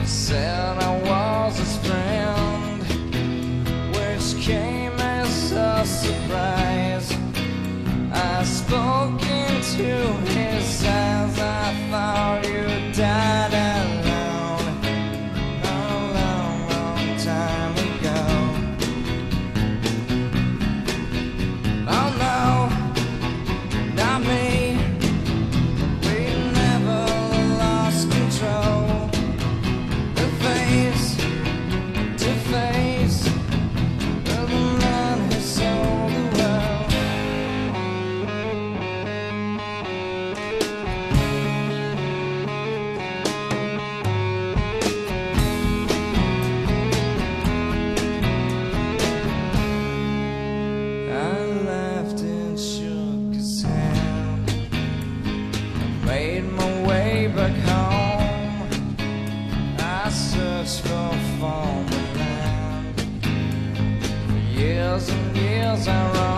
Said I was his friend, which came as a surprise. I spoke into his eyes. I thought you died alone a long, long time ago. Oh no, not me. We never lost control. To face the man who sold the world. I laughed and shook his hand. I made my way back home. I searched for farmland. For years and years I roamed.